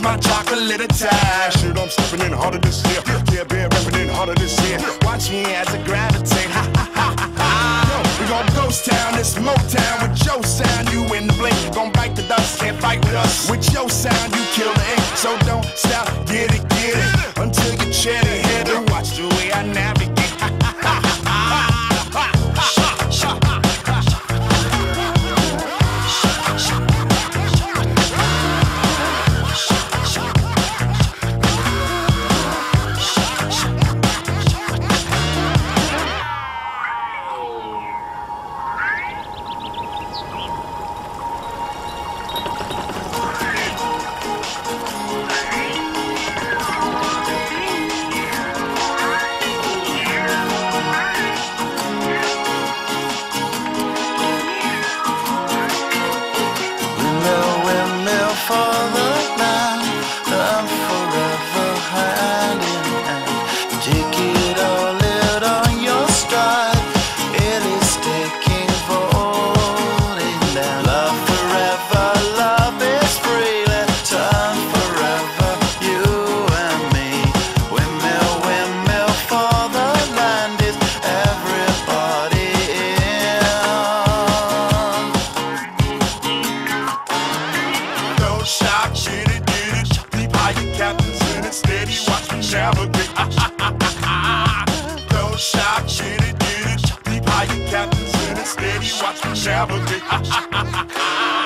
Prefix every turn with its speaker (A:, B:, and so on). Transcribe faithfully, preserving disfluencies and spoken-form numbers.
A: my chocolate attack.
B: Shit, I'm stepping in harder this year. Yeah, been rapping in harder this year.
A: Watch me as I gravitate. Ha ha ha ha ha. Yo, we gon' ghost town, this Motown with your sound. You in the blink, gon' bite the dust, can't fight with us. With your sound, you kill the ink. So don't stop, get it, get it, until you chat it head and watch the way I navigate. Ha ha ha ha ha.
C: For the land, I'm forever hand in hand. Take it all out on your stride. It is taking falling down. Love forever, love is free. Let's turn forever, you and me. Windmill, windmill for the land is everybody in.
A: Shot, get it, get it. Deep high, your captain's in it. Steady, watch me navigate. Don't shot, get it, get it. Deep high, your captain's in it. Steady, watch me navigate.